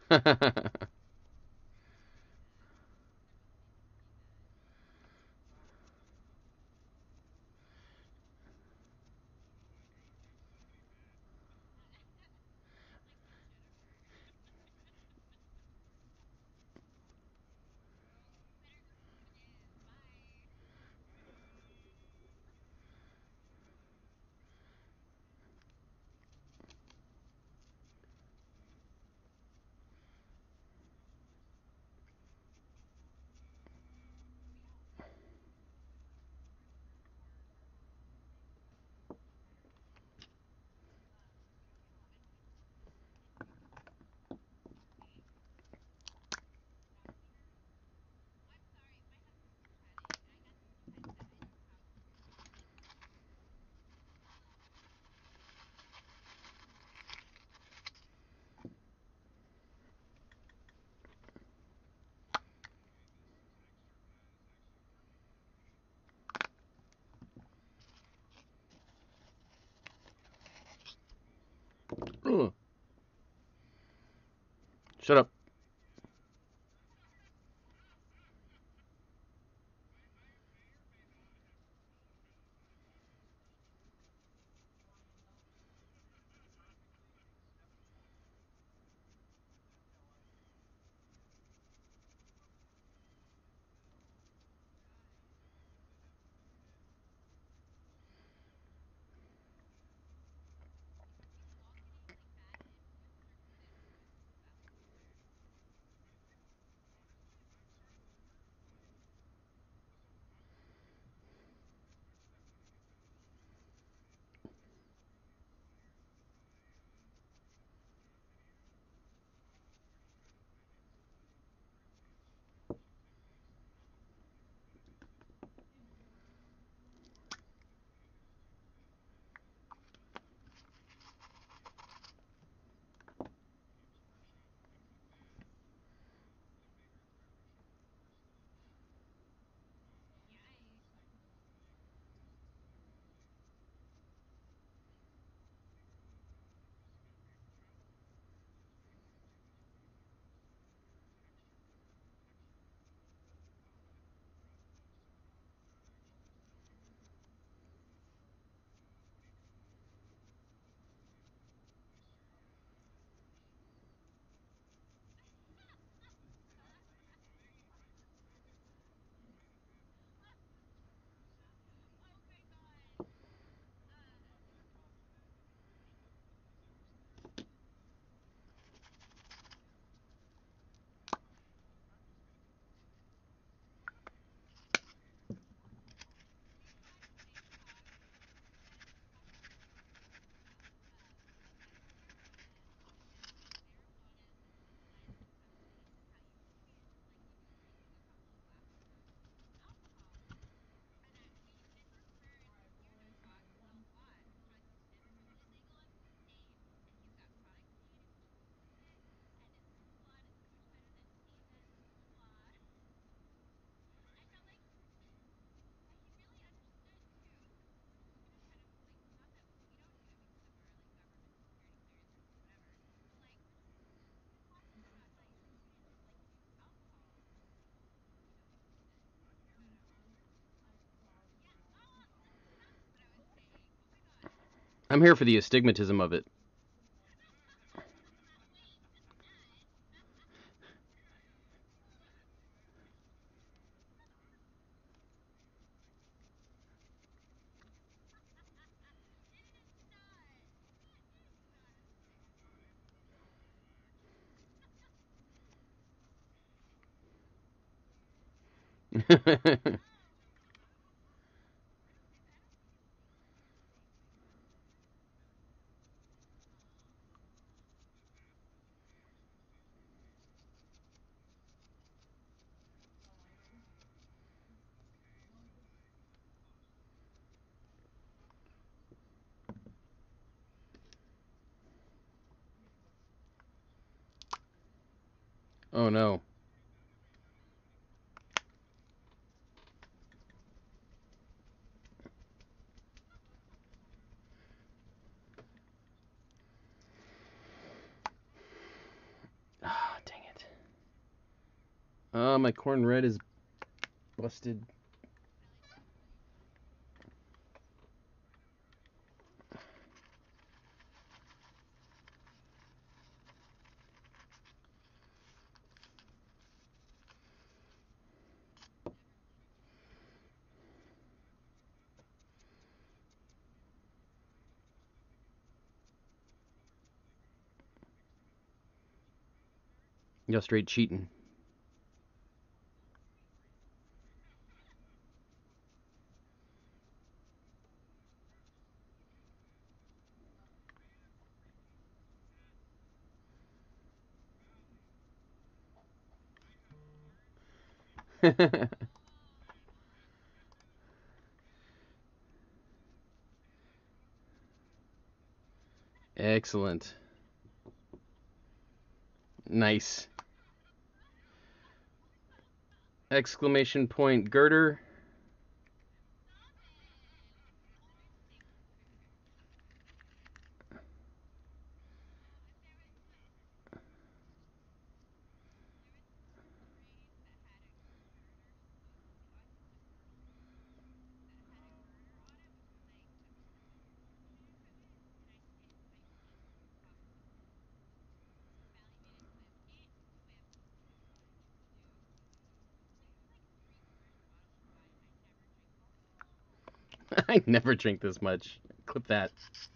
Ugh. Shut up. I'm here for the astigmatism of it. Oh no. My corn red is busted. Y'all straight cheating. Excellent. Nice. Exclamation point girder. I never drink this much. Clip that.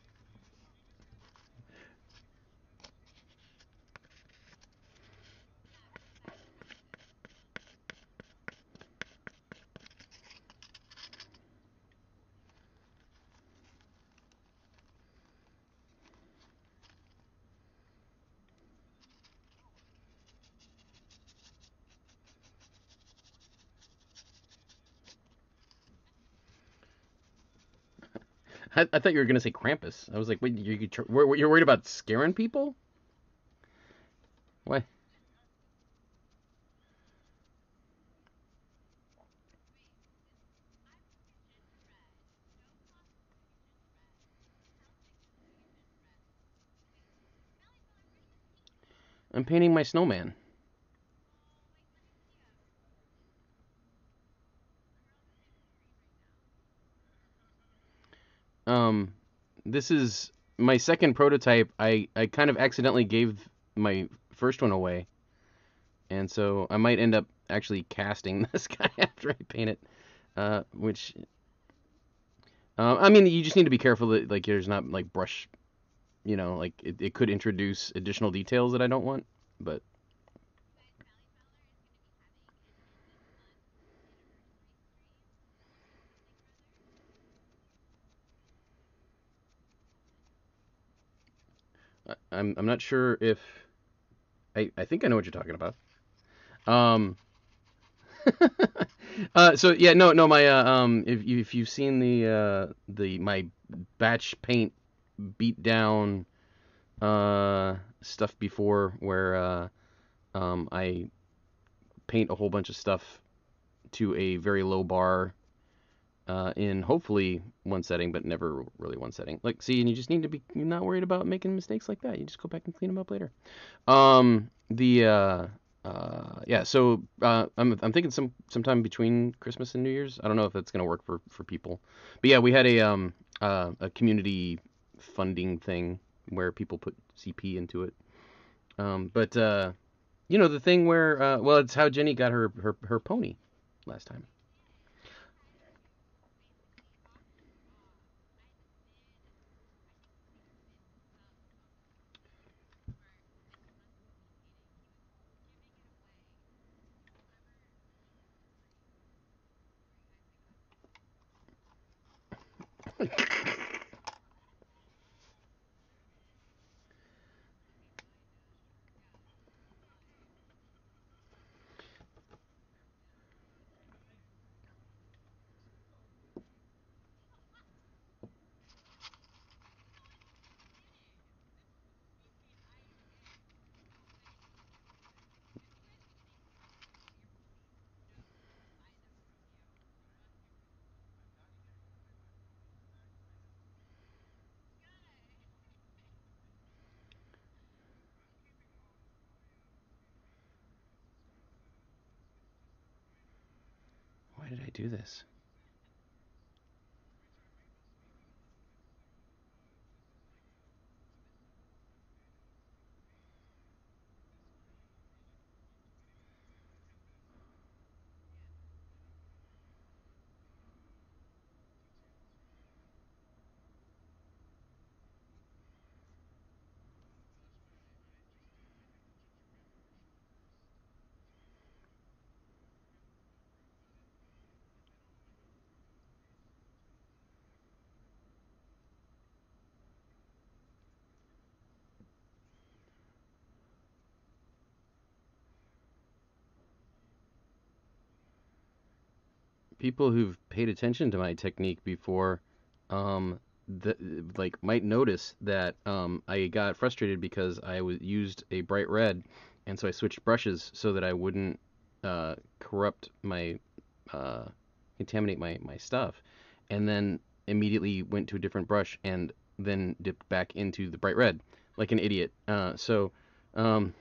I thought you were gonna say Krampus. I was like, wait, you're worried about scaring people? What? I'm painting my snowman. Um, this is my second prototype. I kind of accidentally gave my first one away, and so I might end up actually casting this guy after I paint it. Which I mean, you just need to be careful that like there's not like brush, like it could introduce additional details that I don't want. But I'm not sure if I think I know what you're talking about. Um, so yeah, no, my if you've seen the my batch paint beat down stuff before, where I paint a whole bunch of stuff to a very low bar in hopefully one setting, but never really one setting. Like, see, and you just need to be you're not worried about making mistakes like that. You just go back and clean them up later. Yeah. So I'm thinking sometime between Christmas and New Year's. I don't know if that's gonna work for people, but yeah, we had a community funding thing where people put CP into it. But the thing where well, it's how Jenny got her pony last time. did I do this? People who've paid attention to my technique before, um, like might notice that I got frustrated because used a bright red, and so I switched brushes so that I wouldn't corrupt my uh, contaminate my stuff, and then immediately went to a different brush and then dipped back into the bright red like an idiot. Um,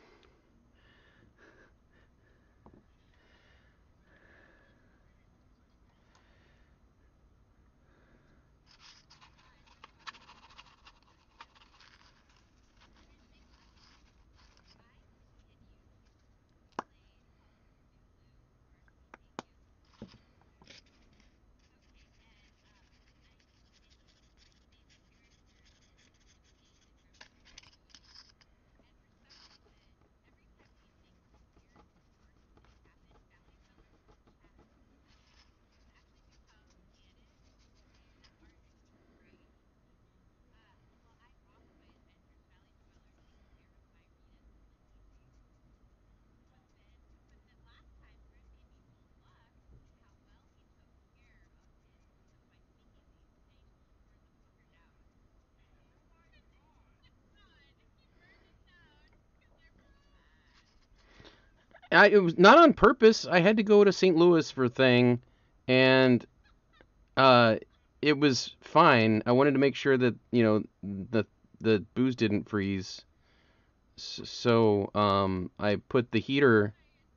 it was not on purpose. I had to go to St. Louis for a thing, and uh, it was fine. I wanted to make sure that the booze didn't freeze. So I put the heater.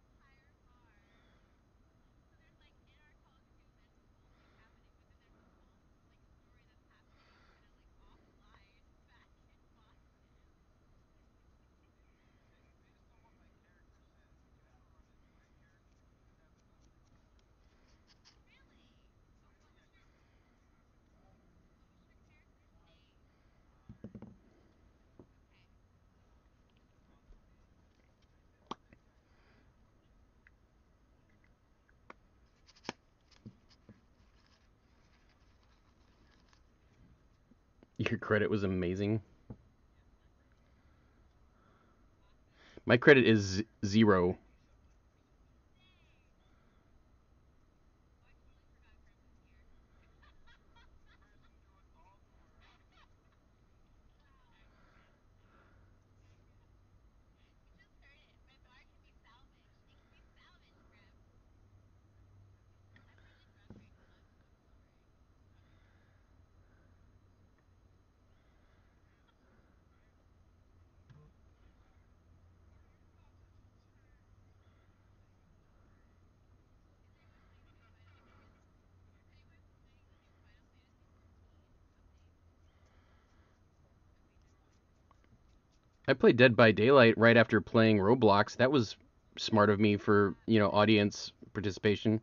Your credit was amazing. My credit is 0. I played Dead by Daylight right after playing Roblox. That was smart of me for audience participation.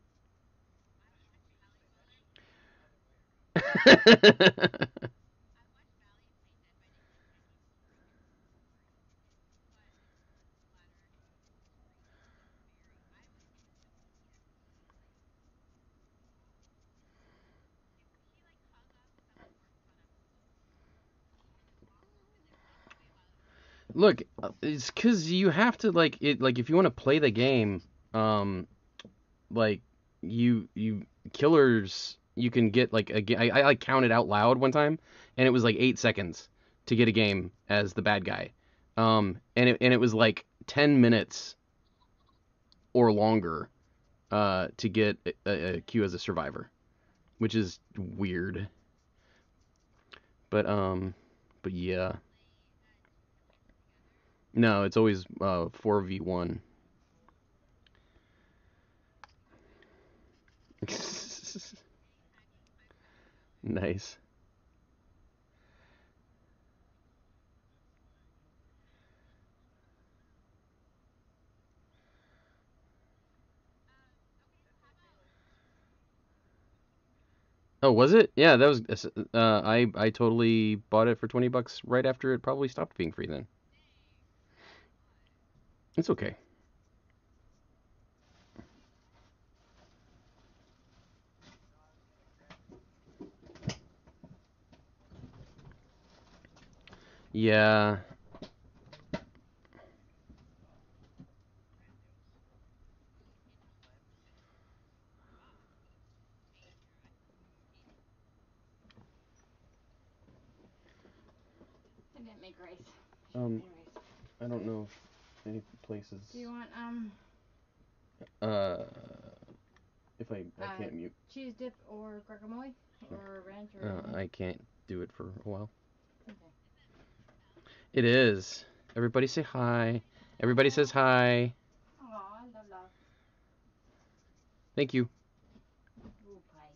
Look, it's because you have to like it. Like if you want to play the game, um, like you killers, you can get like I like counted out loud one time, and it was like 8 seconds to get a game as the bad guy, and it was like 10 minutes or longer, to get a queue as a survivor, which is weird. But yeah, no, it's always 4v1. Nice. Oh, was it? Yeah, that was. I totally bought it for $20 right after it probably stopped being free. Then it's okay. Yeah. I didn't make rice. Um, I don't know if any places. Do you want Uh, if I can't mute. cheese dip or guacamole or ranch or? I can't do it for a while. Okay. It is. Everybody say hi. Everybody says hi. Aw, love. Thank you. Ooh, pie.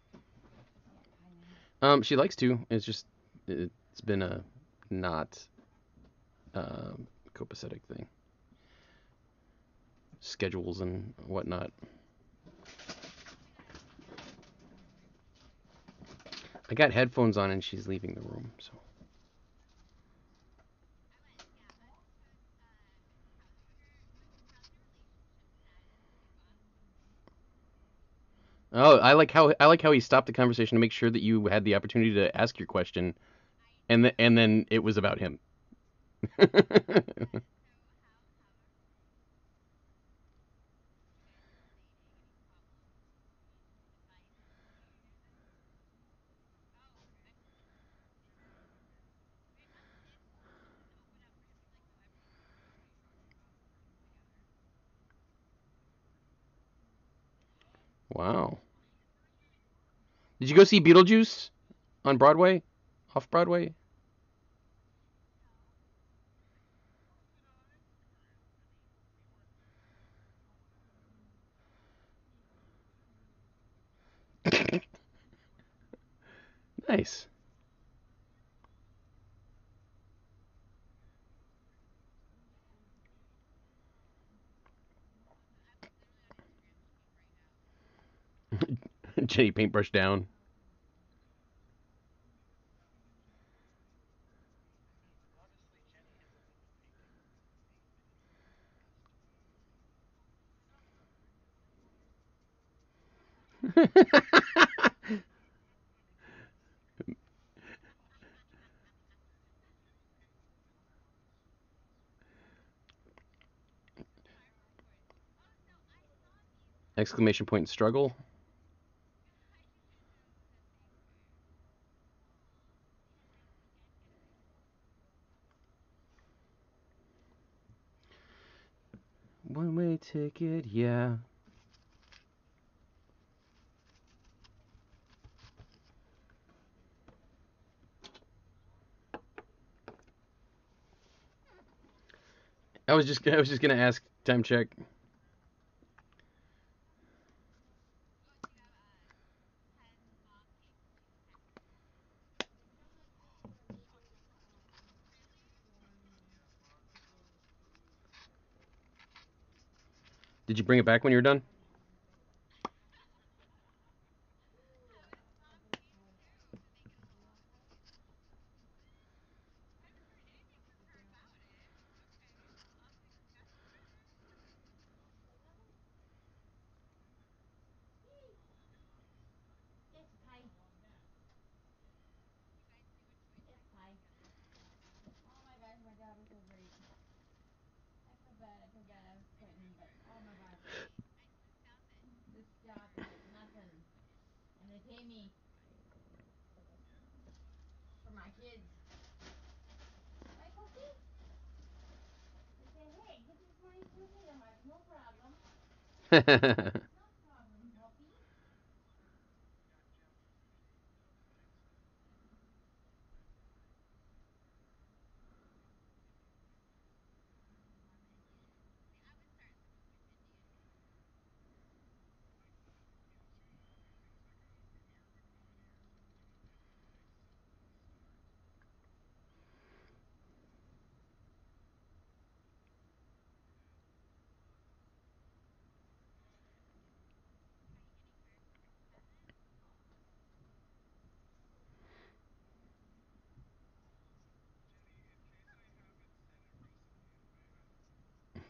Yeah, pie now. She likes to. It's been a not copacetic thing. Schedules and whatnot. I got headphones on and she's leaving the room, so. Oh, I like how he stopped the conversation to make sure that you had the opportunity to ask your question, and then it was about him. Wow. Did you go see Beetlejuice on Broadway? Off Broadway? Nice. Jenny paintbrush down. Exclamation point struggle. One way ticket, yeah. I was just gonna ask time check. Did you bring it back when you were done? Yes, pie. Yes, pie. Oh my gosh, my job is so great. I feel bad. I feel bad. I was quitting, but oh my gosh, this job is nothing, and they pay me for my kids. Right, Poppy? They say, hey, give this money to me. I'm like, no problem. No problem, Poppy.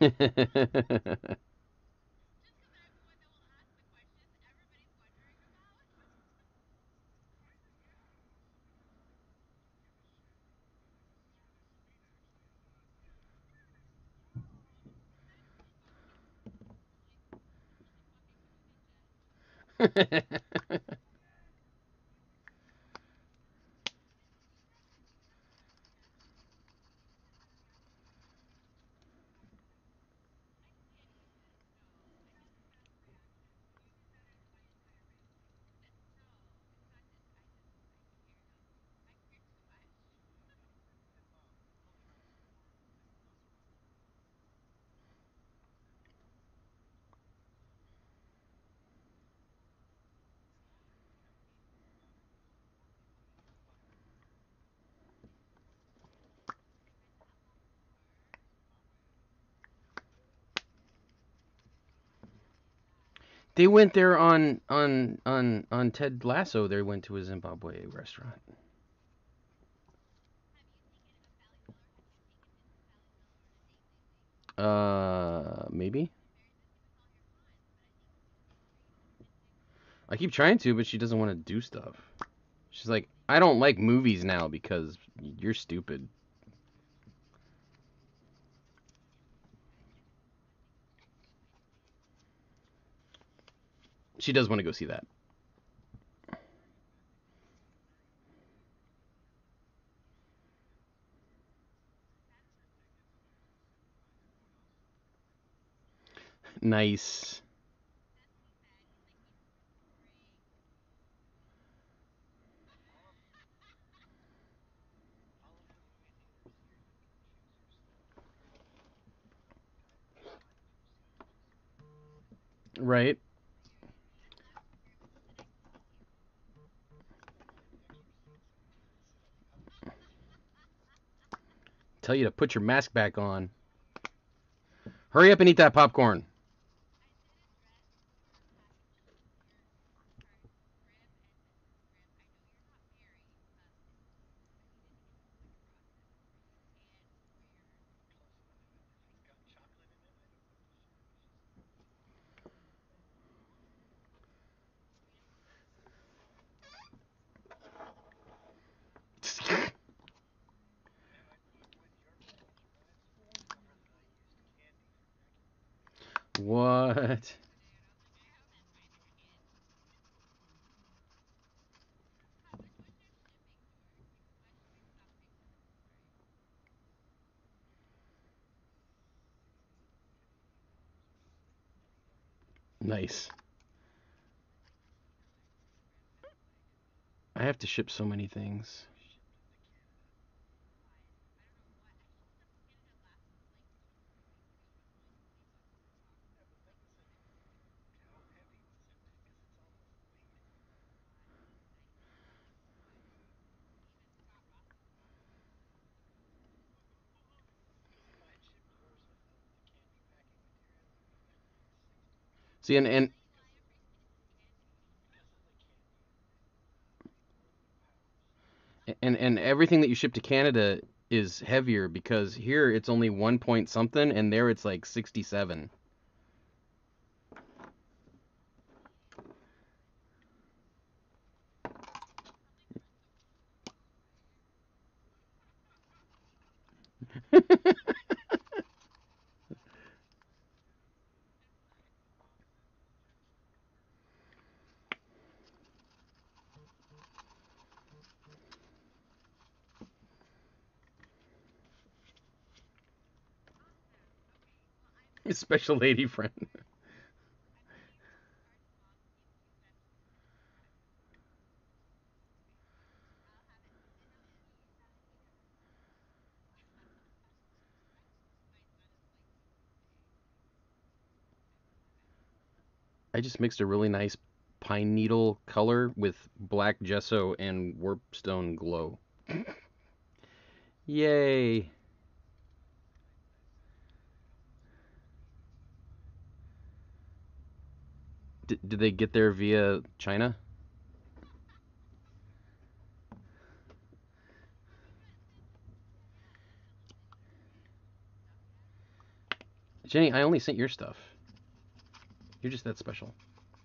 They went there on Ted Lasso. They went to a Zimbabwe restaurant. Maybe. I keep trying to, but she doesn't want to do stuff. She's like, I don't like movies now because you're stupid. She does want to go see that. Nice. Right. Tell you to put your mask back on. Hurry up and eat that popcorn. What? Nice. I have to ship so many things. See, and everything that you ship to Canada is heavier because here it's only 1 point something and there it's like 67. Special lady friend. I just mixed a really nice pine needle color with black gesso and warpstone glow. Yay! Did they get there via China? Jenny, I only sent your stuff. You're just that special.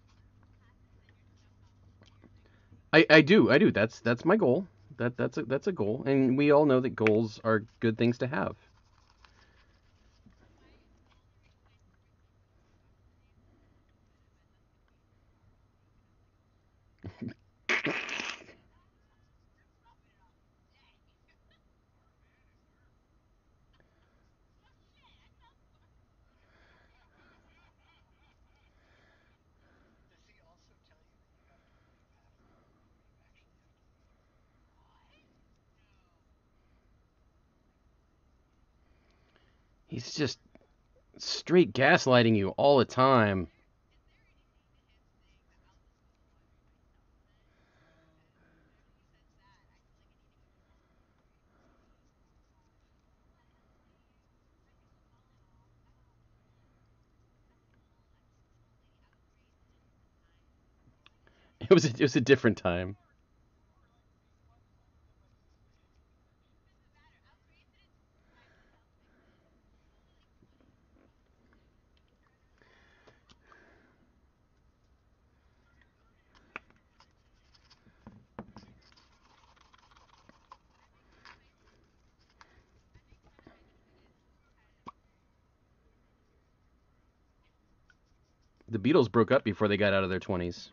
I do. That's my goal. That's a goal, and we all know that goals are good things to have. He's just straight gaslighting you all the time. It was a different time. The Beatles broke up before they got out of their 20s.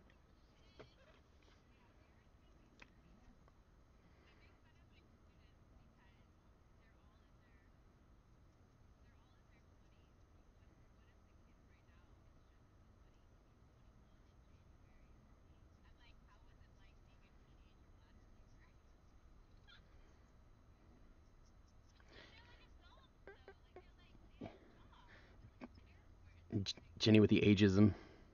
Jenny with the ageism.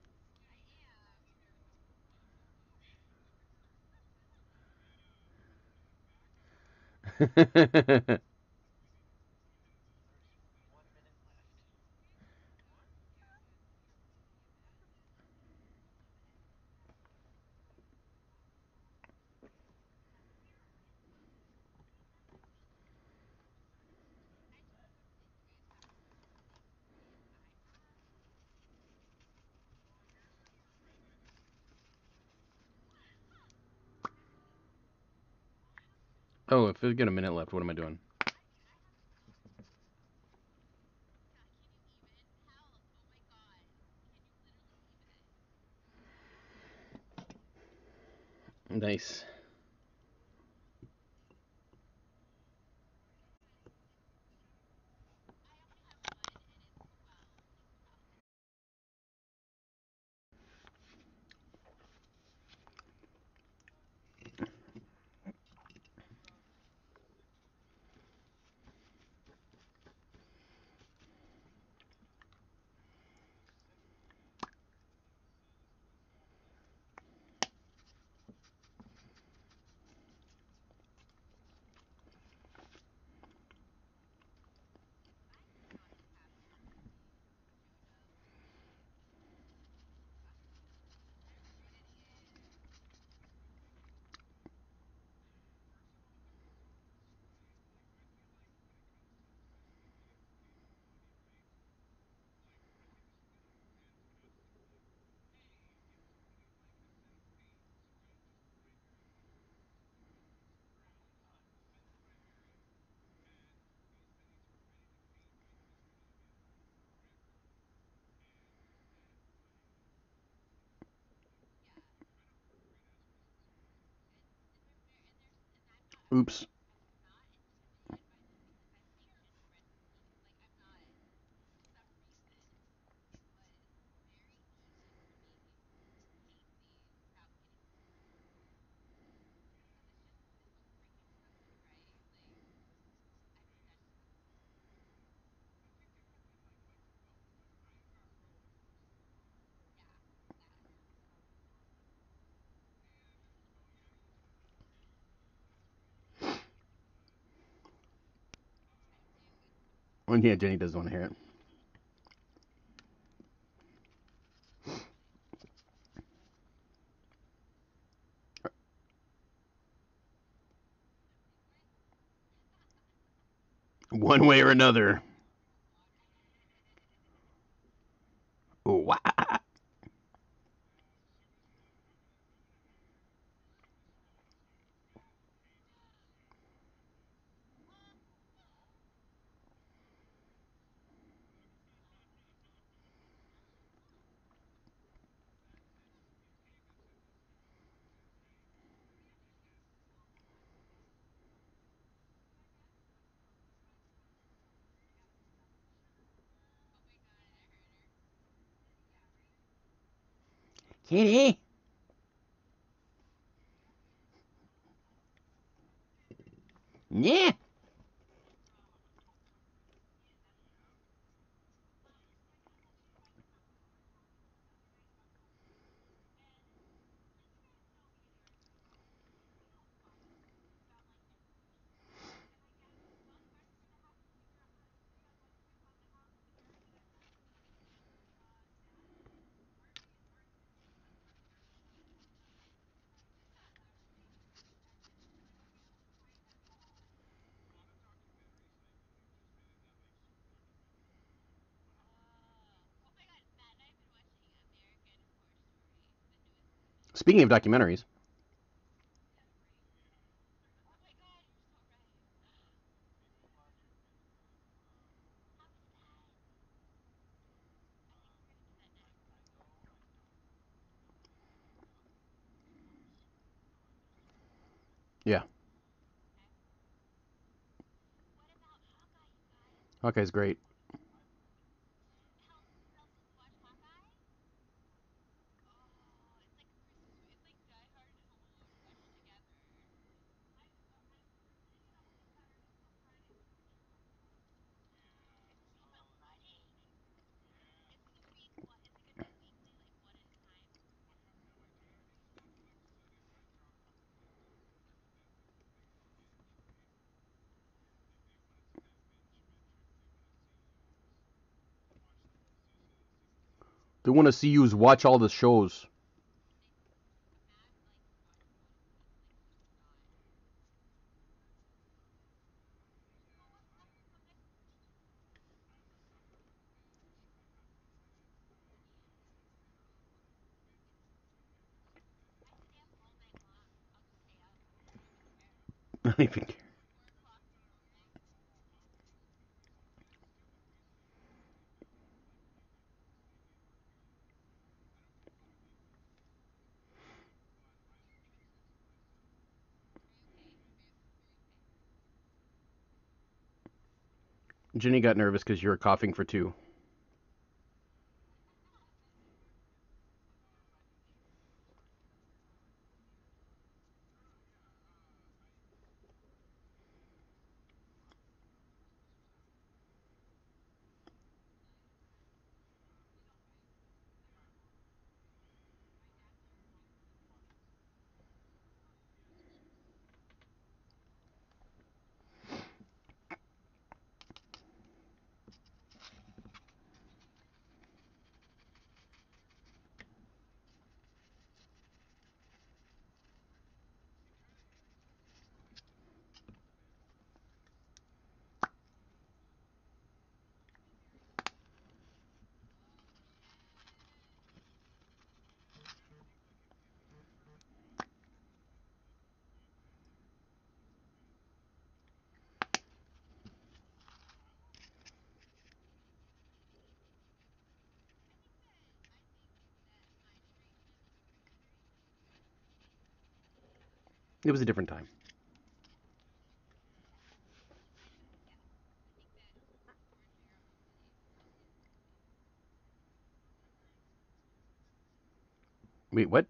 Oh, if we got a minute left, what am I doing? Nice. Oops. Well, yeah, Jenny doesn't want to hear it. One way or another. Kitty. Yeah. Speaking of documentaries, yeah, Hawkeye's great. They want to see you watch all the shows. I don't even care. Jenny got nervous because you were coughing for two. It was a different time. Wait, what?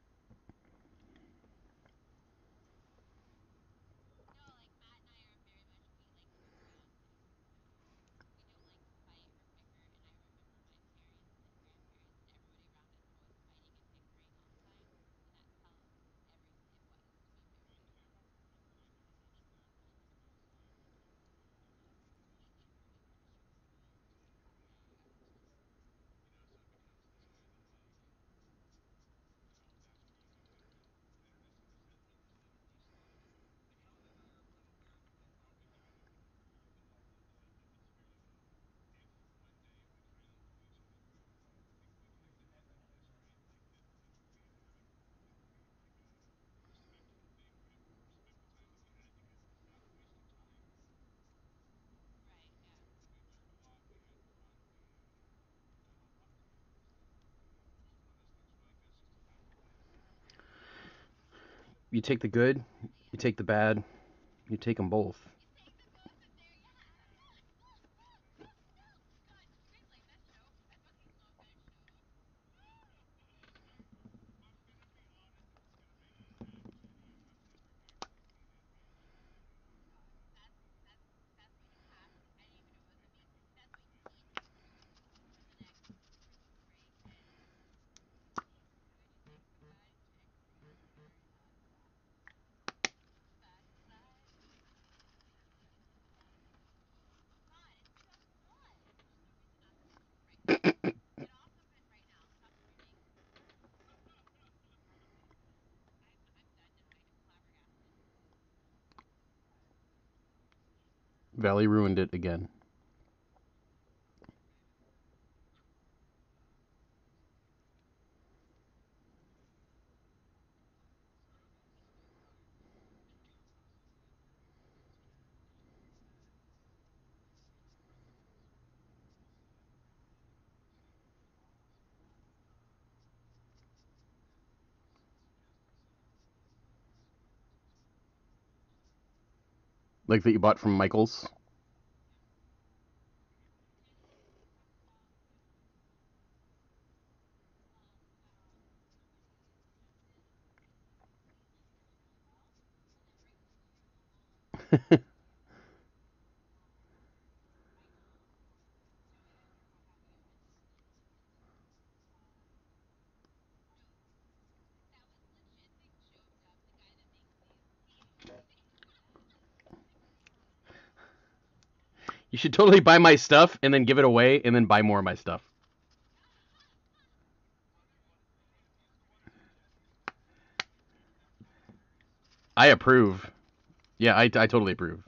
You take the good, you take the bad, you take them both. Valley ruined it again. Like that you bought from Michael's. You should totally buy my stuff and then give it away and then buy more of my stuff. I approve. Yeah, I totally approve.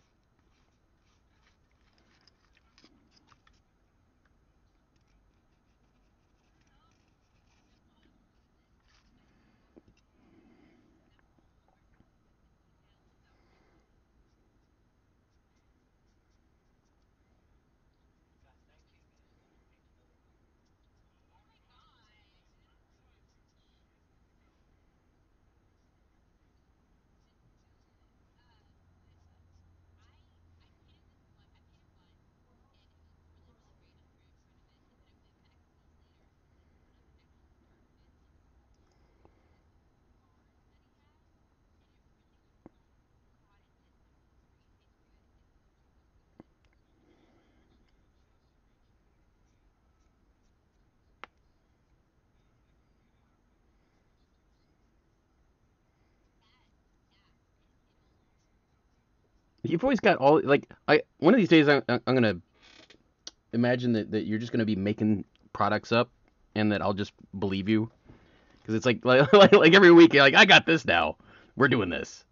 You've always got all like I. One of these days, I'm gonna imagine that you're just gonna be making products up, and that I'll just believe you because it's like every week you're like, I got this now. We're doing this.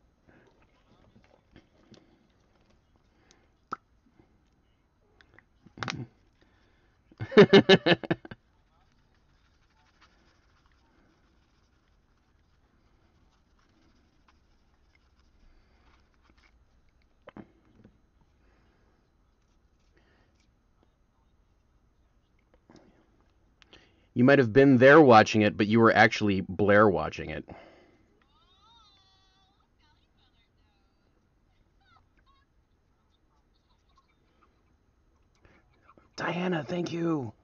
You might have been there watching it, but you were actually Blair watching it. Diana, thank you.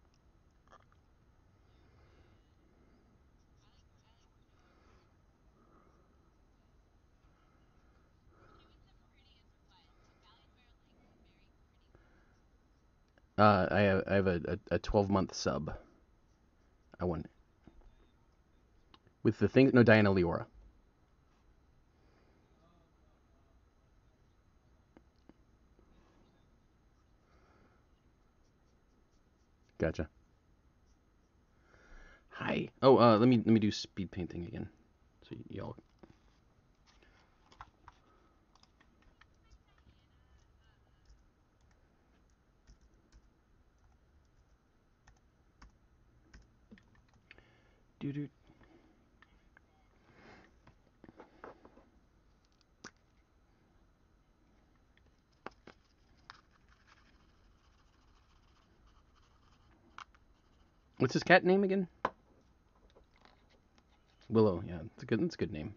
I have a 12-month sub. I won with the thing. No, Diana Leora. Gotcha. Hi. Oh, let me do speed painting again. So y'all. Doo doo. What's his cat name again? Willow. Yeah, it's a good name.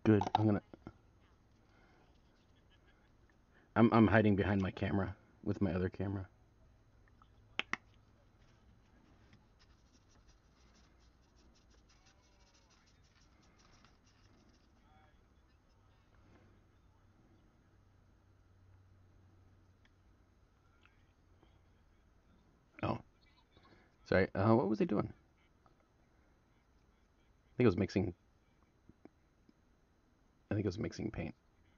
Good. I'm hiding behind my camera with my other camera. Oh, sorry. What was I doing? I think I was mixing. I think I was mixing paint.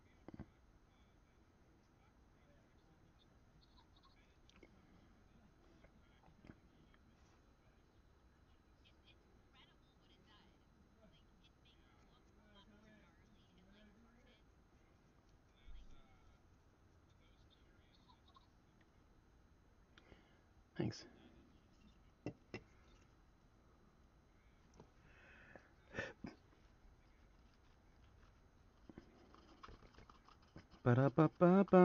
Thanks. Ba-da-ba-ba-ba.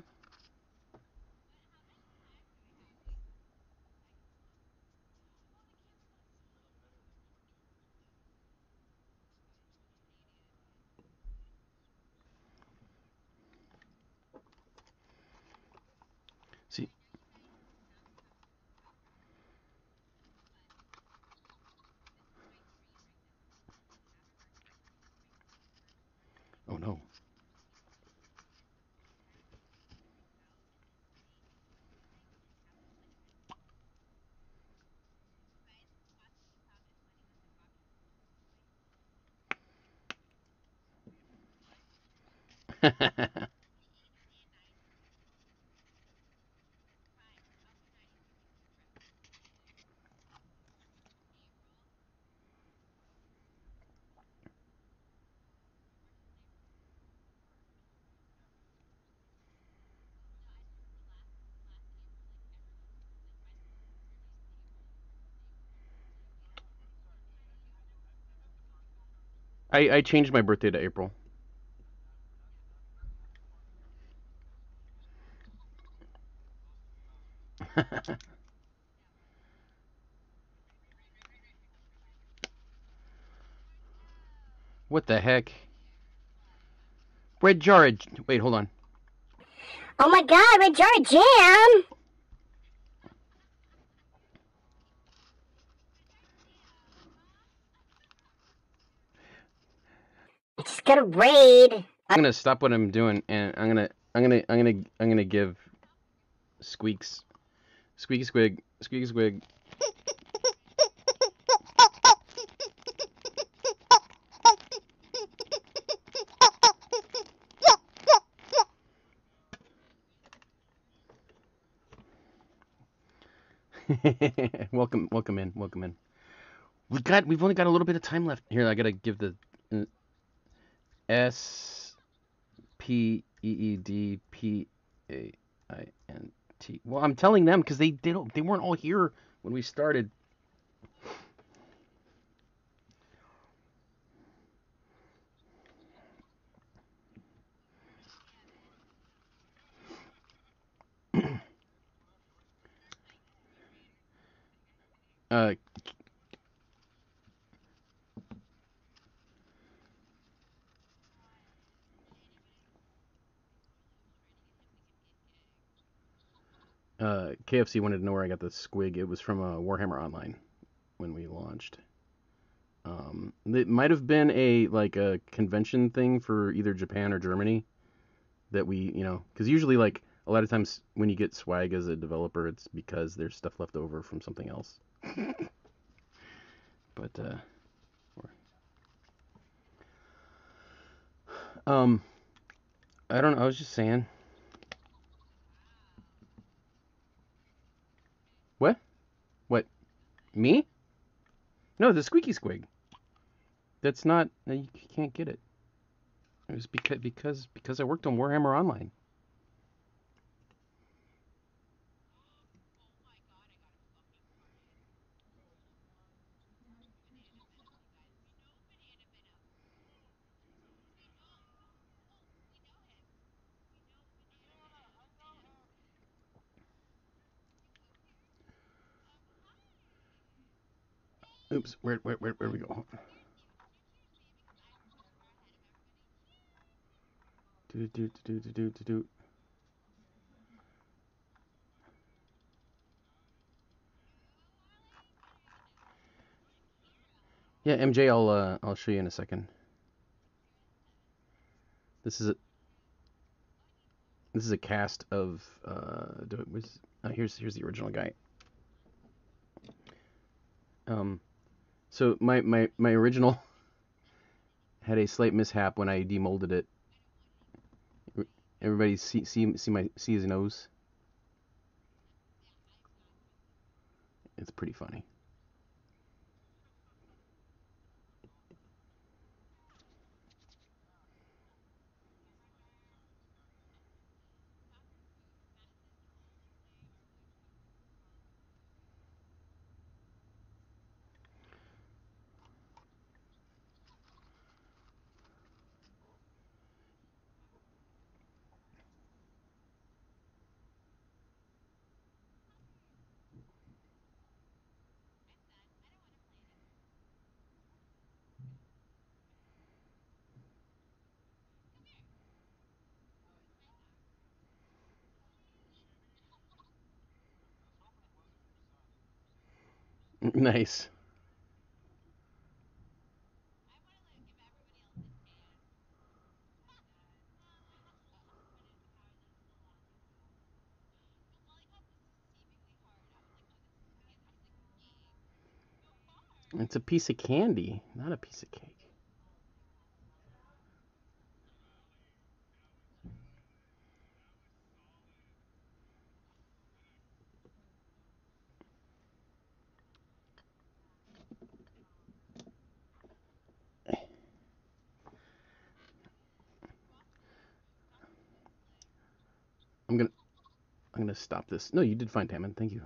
See. Oh no. I changed my birthday to April. What the heck? Red jar. Wait, hold on. Oh my god, red jar of jam! I just got a raid. I'm gonna stop what I'm doing, and I'm gonna give Squeaks, Squeaky Squig, Squeaky Squig. welcome in. We've only got a little bit of time left. Here, I gotta give the SpeedPaint. Well, I'm telling them because they weren't all here when we started. Uh, KFC wanted to know where I got the squig. It was from Warhammer Online when we launched. It might have been a convention thing for either Japan or Germany that because usually like a lot of times when you get swag as a developer, it's because there's stuff left over from something else. But um, I don't know. I was just saying. What? What? Me? No, the squeaky squig. That's not. You can't get it. It was because I worked on Warhammer Online. Oops. Where we go? Yeah, MJ, I'll show you in a second. This is a cast of here's the original guy. So my original had a slight mishap when I demolded it. Everybody see his nose. It's pretty funny. Nice. It's a piece of candy, not a piece of cake. I'm gonna stop this. No, you did fine, Tammin. Thank you.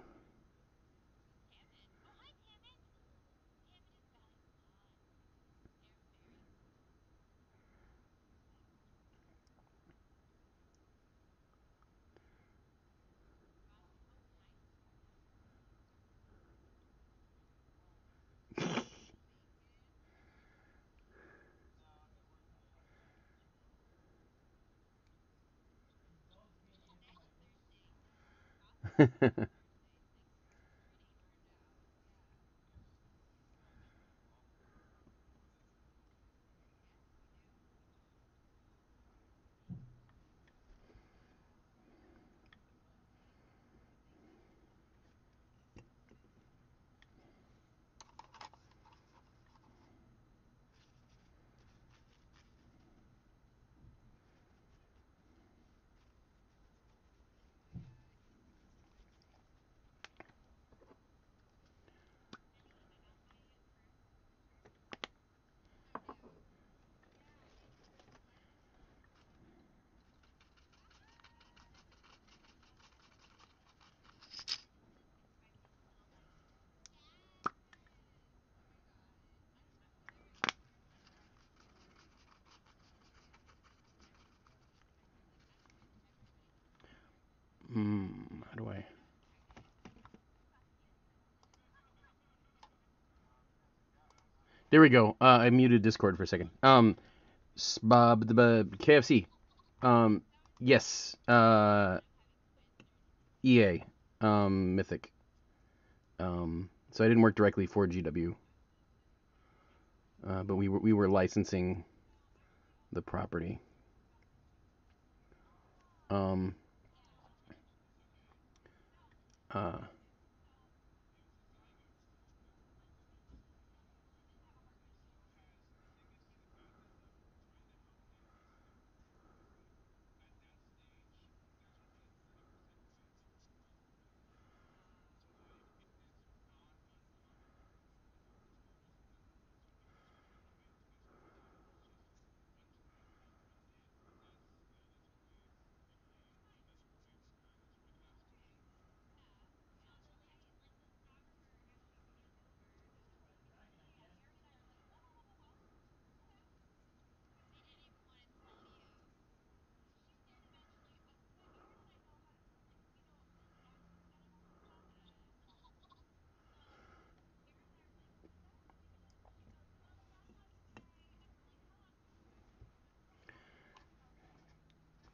How do I? There we go. I muted Discord for a second. KFC. Yes. EA. Mythic. So I didn't work directly for GW, but we were licensing the property. Um. Uh.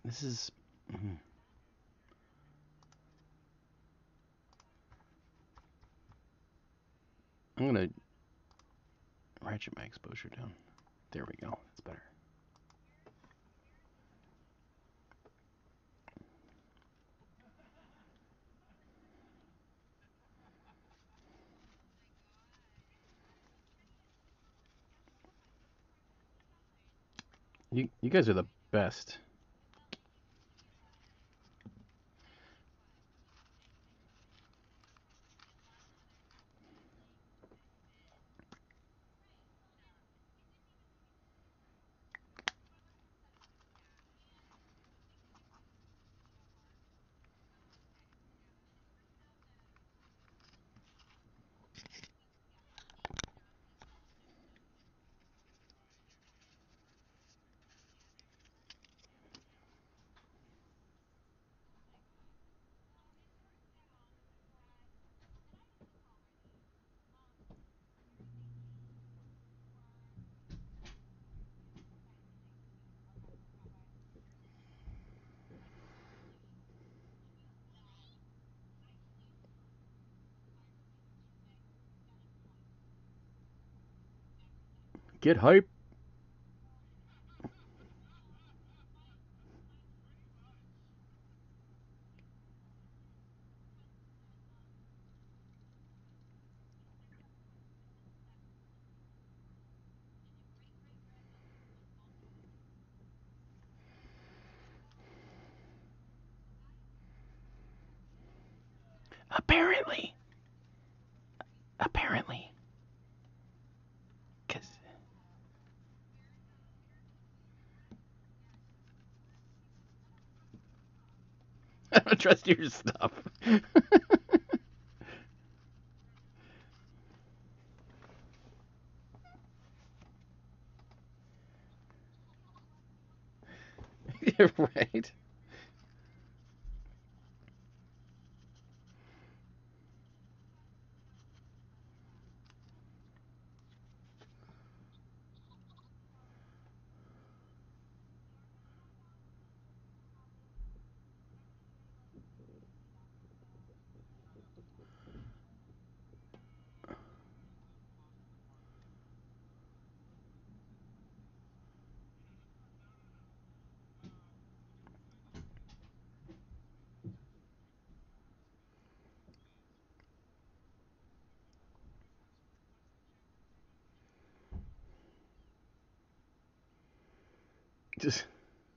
This is. I'm gonna ratchet my exposure down. There we go. That's better. You guys are the best. Get hype. Apparently. Apparently. Cause I don't trust your stuff. Right. Just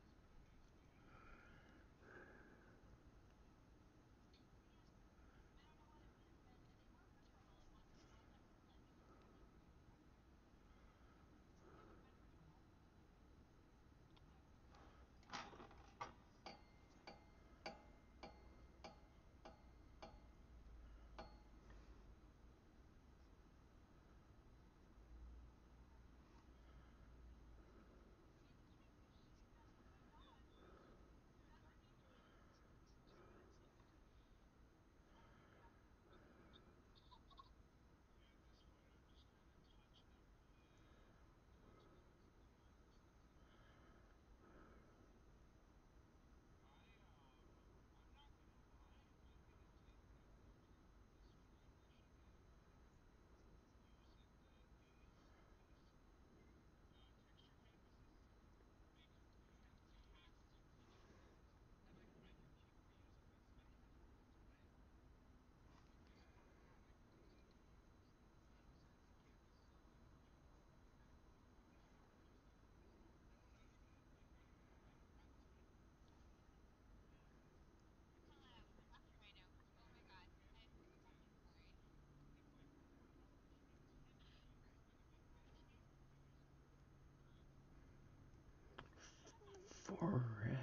forever.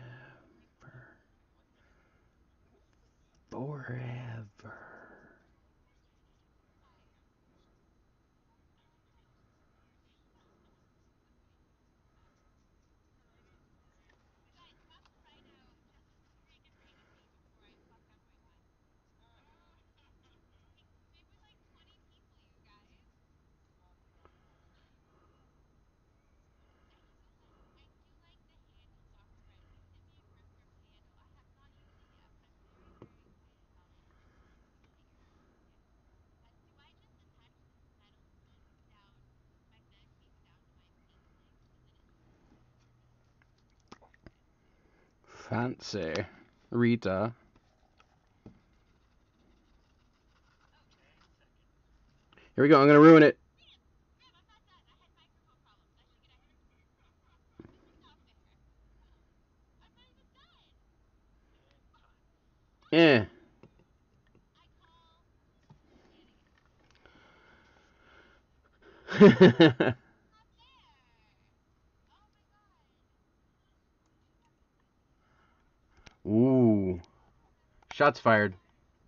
Forever. Fancy. Rita. Here we go. I'm going to ruin it. Eh. Ooh. Shots fired.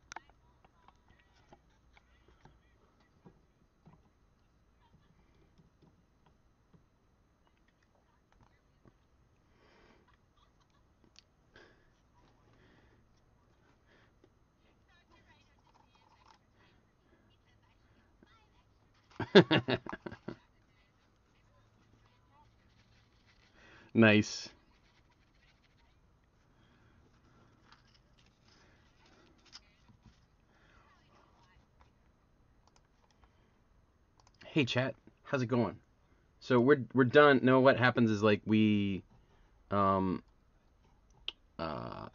Nice. Hey chat, how's it going? So we're done. No, what happens is like um uh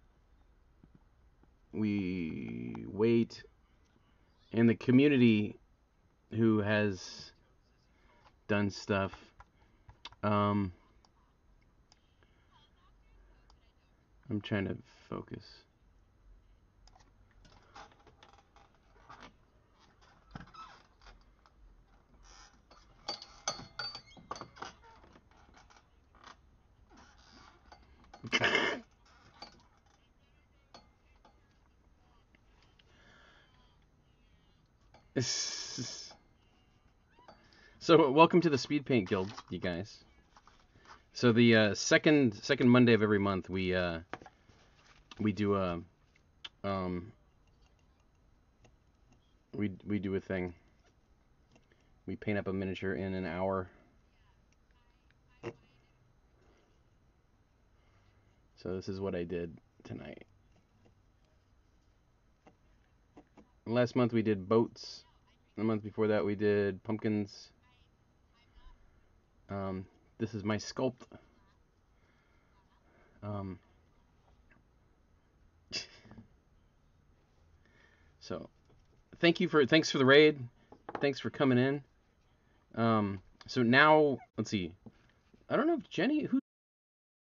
we wait, and the community who has done stuff um I'm trying to focus. So welcome to the Speed Paint Guild, you guys. So the second Monday of every month we do a we do a thing. We paint up a miniature in an hour. So this is what I did tonight. Last month we did boats. The month before that we did pumpkins. This is my sculpt. So thanks for the raid. Thanks for coming in. So now let's see. I don't know if Jenny